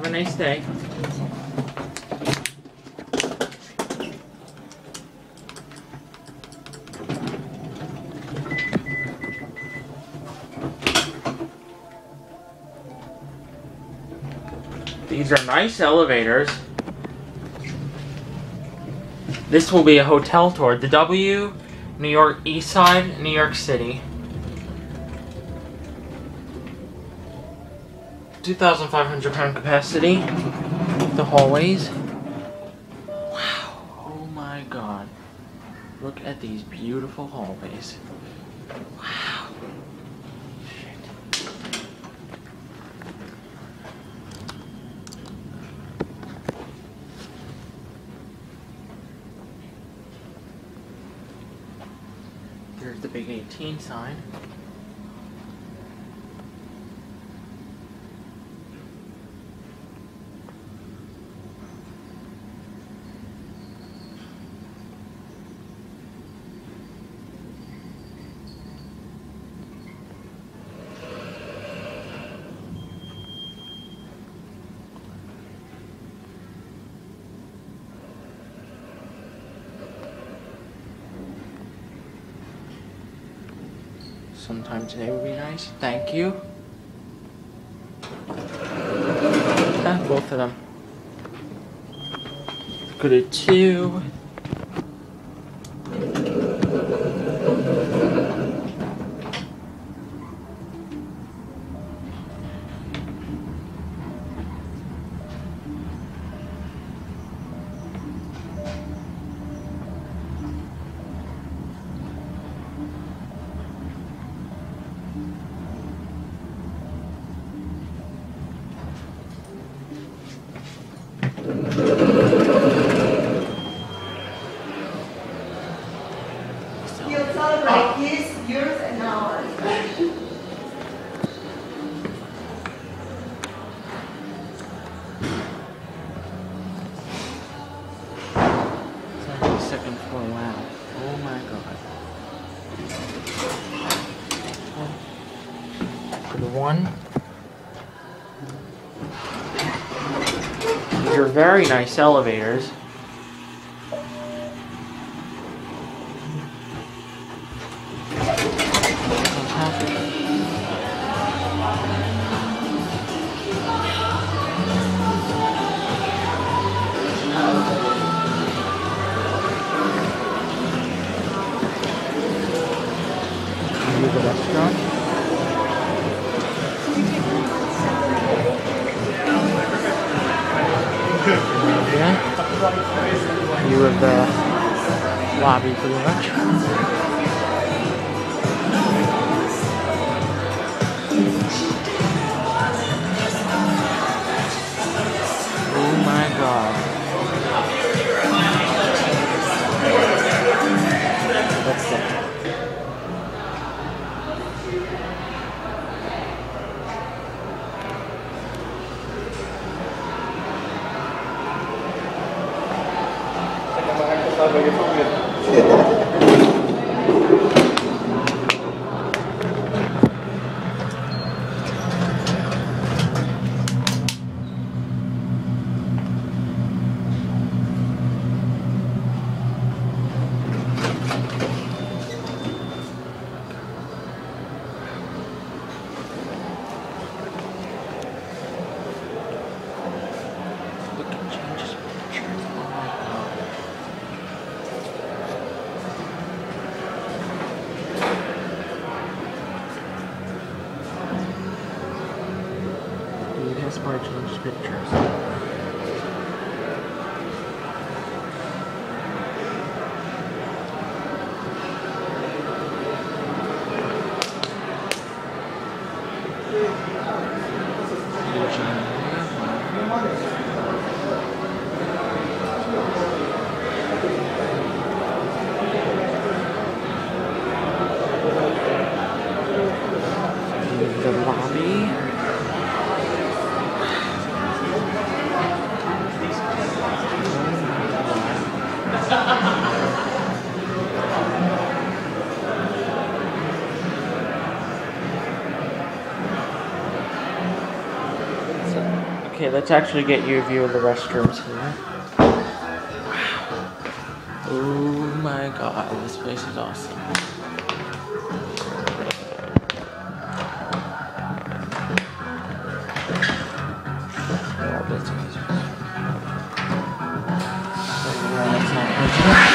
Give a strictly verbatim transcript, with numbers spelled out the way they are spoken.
a nice day. These are nice elevators. This will be a hotel tour. The W, New York East Side, New York City. two thousand five hundred pound capacity. The hallways. Wow. Oh my god. Look at these beautiful hallways. Wow. Shit. There's the big eighteen sign. Sometime today would be nice. Thank you. Ah, both of them. Go to two. You'll celebrate his, yours, and ours. Second floor, wow. Oh my god. For the one. These are very nice elevators. The restaurant. Yeah. View of the lobby pretty much. Oh my god. That's it. Bar changes pictures. The lobby. Okay, let's actually get you a view of the restrooms here. Wow. Oh my god, this place is awesome. Oh, that's amazing. Oh, that's not